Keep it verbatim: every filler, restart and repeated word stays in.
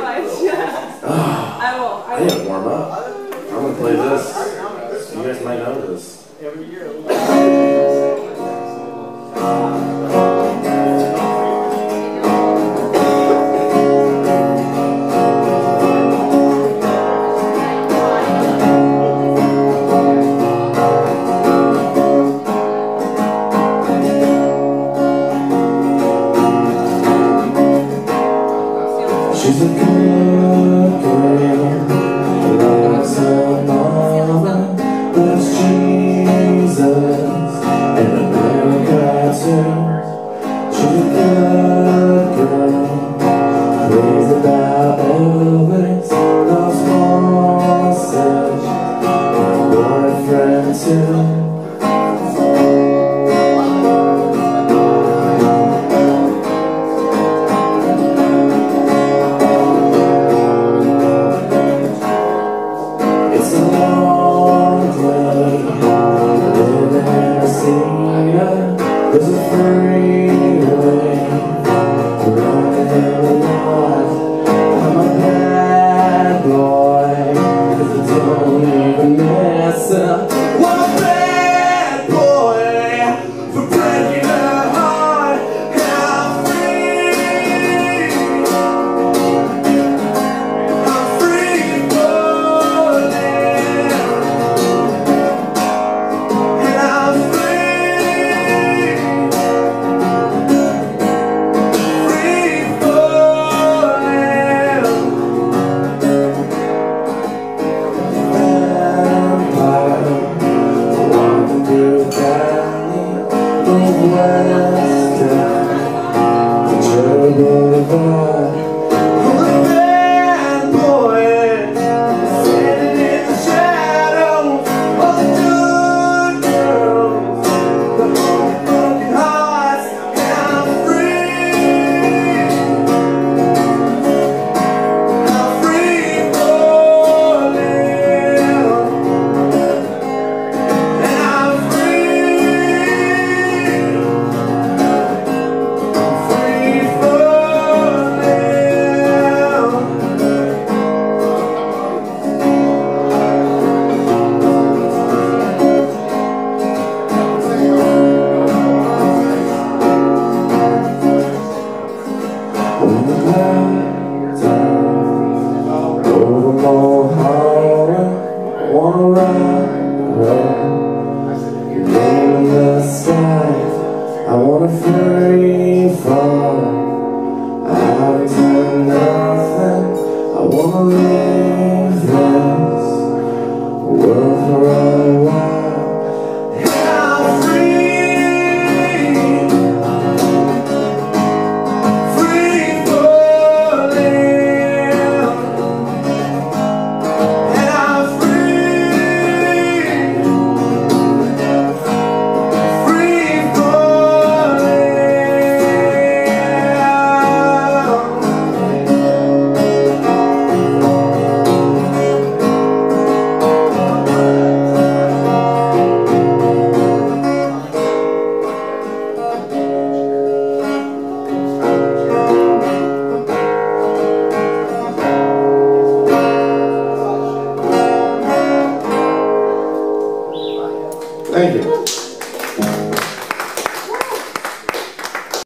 I will. I I will. didn't warm up. I'm gonna play this. You guys might know this. Every year. She's a good girl, loves her mama, loves Jesus, and America too. She's a good girl, prays about always, loves horses, and a boyfriend too. It's a long